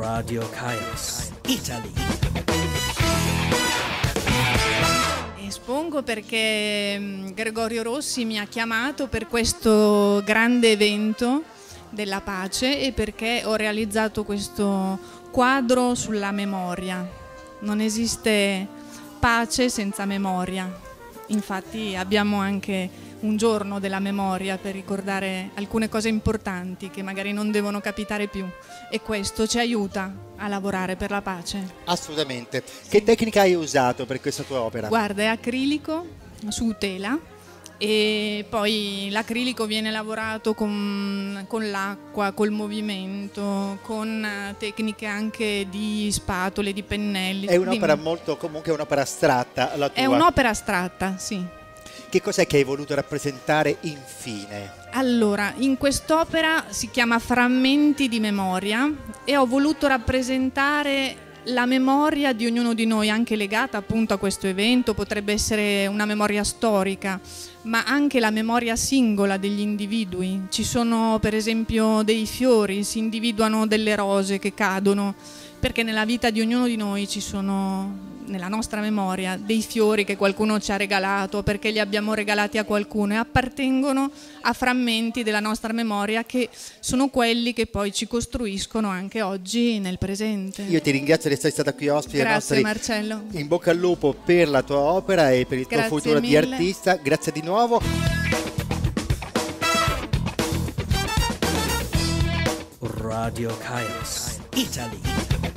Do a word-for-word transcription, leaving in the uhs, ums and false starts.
Radio Kairos, Italy. Espongo perché Gregorio Rossi mi ha chiamato per questo grande evento della pace e perché ho realizzato questo quadro sulla memoria. Non esiste pace senza memoria. Infatti abbiamo anche un giorno della memoria per ricordare alcune cose importanti che magari non devono capitare più, e questo ci aiuta a lavorare per la pace. Assolutamente. Che tecnica hai usato per questa tua opera? Guarda, è acrilico su tela e poi l'acrilico viene lavorato con, con l'acqua, col movimento, con tecniche anche di spatole, di pennelli. È un'opera molto, comunque è un'opera astratta la tua. È un'opera astratta, sì. Che cos'è che hai voluto rappresentare infine? Allora, in quest'opera si chiama Frammenti di memoria e ho voluto rappresentare la memoria di ognuno di noi, anche legata appunto a questo evento. Potrebbe essere una memoria storica, ma anche la memoria singola degli individui. Ci sono per esempio dei fiori, si individuano delle rose che cadono, perché nella vita di ognuno di noi ci sono, nella nostra memoria, dei fiori che qualcuno ci ha regalato, perché li abbiamo regalati a qualcuno, e appartengono a frammenti della nostra memoria che sono quelli che poi ci costruiscono anche oggi nel presente. Io ti ringrazio di essere stata qui ospite. Grazie nostri... Marcello. In bocca al lupo per la tua opera e per il Grazie tuo futuro mille. di artista. Grazie di nuovo. Radio Kairos, Italy.